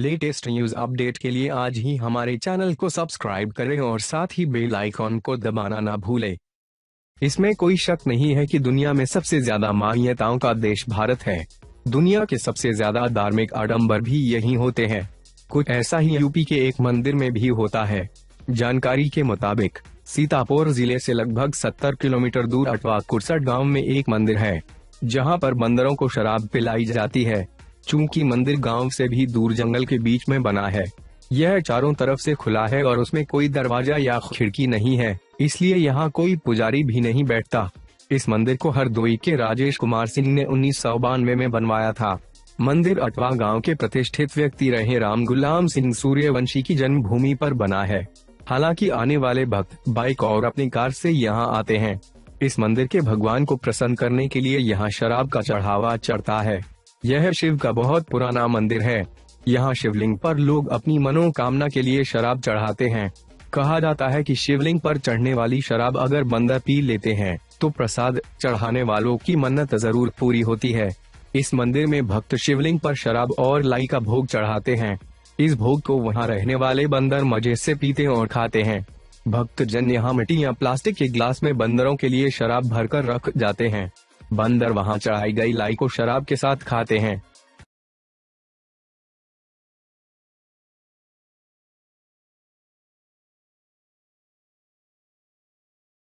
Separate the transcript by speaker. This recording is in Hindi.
Speaker 1: लेटेस्ट न्यूज अपडेट के लिए आज ही हमारे चैनल को सब्सक्राइब करें और साथ ही बेल आइकॉन को दबाना ना भूलें। इसमें कोई शक नहीं है कि दुनिया में सबसे ज्यादा मान्यताओं का देश भारत है। दुनिया के सबसे ज्यादा धार्मिक आडंबर भी यहीं होते हैं। कुछ ऐसा ही यूपी के एक मंदिर में भी होता है। जानकारी के मुताबिक सीतापुर जिले से लगभग 70 किलोमीटर दूर अटवा कुरसठ गांव में एक मंदिर है, जहां पर बंदरों को शराब पिलाई जाती है। चूंकि मंदिर गांव से भी दूर जंगल के बीच में बना है, यह चारों तरफ से खुला है और उसमें कोई दरवाजा या खिड़की नहीं है, इसलिए यहाँ कोई पुजारी भी नहीं बैठता। इस मंदिर को हरदोई के राजेश कुमार सिंह ने 1992 में बनवाया था। मंदिर अटवा गांव के प्रतिष्ठित व्यक्ति रहे रामगुलाम सिंह सूर्यवंशी की जन्मभूमि पर बना है। हालांकि आने वाले भक्त बाइक और अपनी कार से यहाँ आते हैं। इस मंदिर के भगवान को प्रसन्न करने के लिए यहाँ शराब का चढ़ावा चढ़ता है। यह शिव का बहुत पुराना मंदिर है। यहाँ शिवलिंग पर लोग अपनी मनोकामना के लिए शराब चढ़ाते हैं। कहा जाता है कि शिवलिंग पर चढ़ने वाली शराब अगर बंदर पी लेते हैं तो प्रसाद चढ़ाने वालों की मन्नत जरूर पूरी होती है। इस मंदिर में भक्त शिवलिंग पर शराब और लाई का भोग चढ़ाते हैं। इस भोग को वहाँ रहने वाले बंदर मजे से पीते और खाते हैं। भक्त जन यहाँ मिट्टी या प्लास्टिक के ग्लास में बंदरों के लिए शराब भरकर रख जाते हैं। बंदर वहाँ चढ़ाई गई लाई को शराब के साथ खाते हैं।